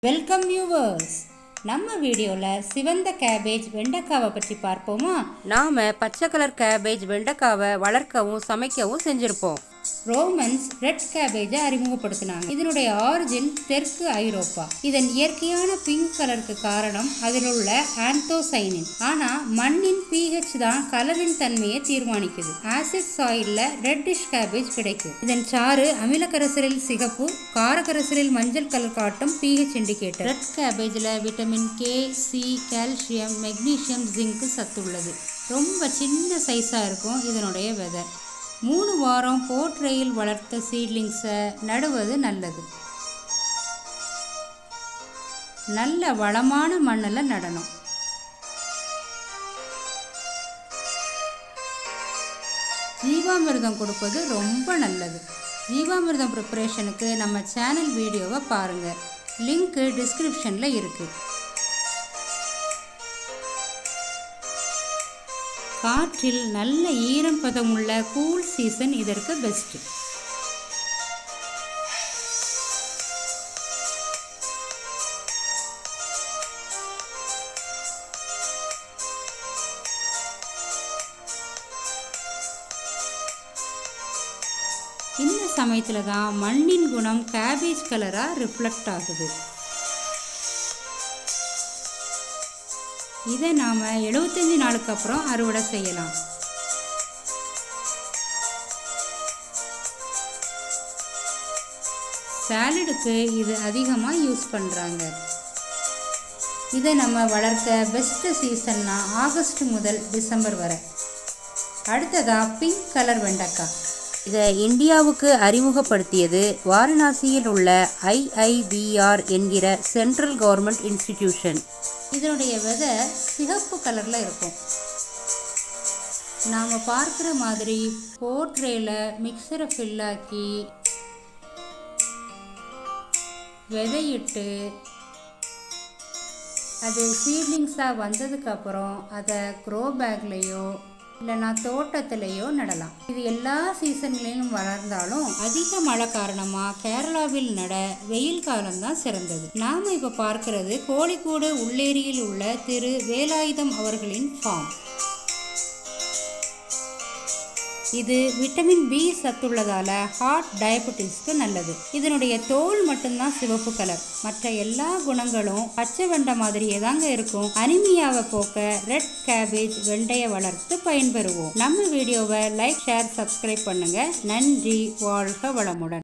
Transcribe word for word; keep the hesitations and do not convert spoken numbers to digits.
Welcome viewers. நம்ம வீடியோவில் சிவந்த கேபேஜ் வெண்டைக்காவை பற்றி பார்ப்போமா? நாம் பச்சை கலர் கேபேஜ் வெண்டைக்காவை வளர்க்கவும் சமைக்கவும் செஞ்சுருப்போம். Romans red கேபேஜை அறிமுகப்படுத்தினாங்க. இதனுடைய ஆரிஜின் தெற்கு ஐரோப்பா. இதன் இயற்கையான பிங்க் கலருக்கு காரணம் அதில் உள்ள ஆந்தோசைனின். ஆனா மண்ணின் pH தான் கலரின் தன்மையை தீர்மானிக்குது. ஆசிட் சாயில்ல ரெட்டிஷ் கேபேஜ் கிடைக்கும். இதன் சாறு அமிலக்கரைசலில் சிகப்பு, காரக்கரைசலில் மஞ்சள் கலர் காட்டும் pH இண்டிகேட்டர். ரெட் கேபேஜில் vitamin K, C, calcium, magnesium, zinc சத்துள்ளது. ரொம்ப சின்ன சைஸா இருக்கும் இதனுடைய விதை. மூணு வாரம் போட்ரையில் வளர்த்த சீட்லிங்ஸை நடுவது நல்லது. நல்ல வளமான மண்ணில் நடணும். ஜீவாமிர்தம் கொடுப்பது ரொம்ப நல்லது. ஜீவாமிர்தம் ப்ரிப்பரேஷனுக்கு நம்ம சேனல் வீடியோவை பாருங்கள். லிங்க் டிஸ்கிரிப்ஷனில் இருக்குது. காற்றில் நல்ல ஈரம் பதமுள்ள கூல் சீசன் இதற்கு பெஸ்ட். இந்த சமயத்துல தான் மண்ணின் குணம் கேபேஜ் கலரா ரிஃப்ளெக்ட் ஆகுது. இதை நாம் எழுபத்தஞ்சு நாளுக்கு அப்புறம் அறுவடை செய்யலாம். சாலடுக்கு இது அதிகமாக யூஸ் பண்ணுறாங்க. இதை நம்ம வளர்க்க பெஸ்ட் சீசன்னா ஆகஸ்ட் முதல் டிசம்பர் வரை. அடுத்ததாக பிங்க் கலர் வெண்டைக்காய். இதை இந்தியாவுக்கு அறிமுகப்படுத்தியது வாரணாசியில் உள்ள ஐ ஐ வி ஆர் என்கிற சென்ட்ரல் கவர்மெண்ட் இன்ஸ்டிடியூஷன். இதனுடைய விதை சிகப்பு கலரில் இருக்கும். நாம் பார்க்குற மாதிரி போட்ரேல மிக்சரை ஃபில்லாக்கி விதையிட்டு அது சீட்லிங்ஸாக வந்ததுக்கப்புறம் அதை க்ரோ பேக்லேயோ இல்லைனா தோட்டத்திலேயோ நடலாம். இது எல்லா சீசன்களிலும் வளர்ந்தாலும் அதிக மழை காரணமாக கேரளாவில் நட வெயில் காலம்தான் சிறந்தது. நாம் இப்போ பார்க்கிறது கோழிக்கூடு உள்ளேரியில் உள்ள திரு வேலாயுதம் அவர்களின் ஃபார்ம். இது விட்டமின் பி சத்துள்ளதால ஹார்ட் டயபெட்டிஸ்க்கு நல்லது. இதனுடைய தோல் மட்டும்தான் சிவப்பு கலர். மற்ற எல்லா குணங்களும் பச்சை வெண்டை மாதிரியே தாங்க இருக்கும். அனிமியாவை போக்க ரெட் கேபேஜ் வெண்டையை வளர்த்து பயன்பெறுவோம். நம்ம வீடியோவை லைக், ஷேர், சப்ஸ்கிரைப் பண்ணுங்க. நன்றி. வாழ்க வளமுடன்.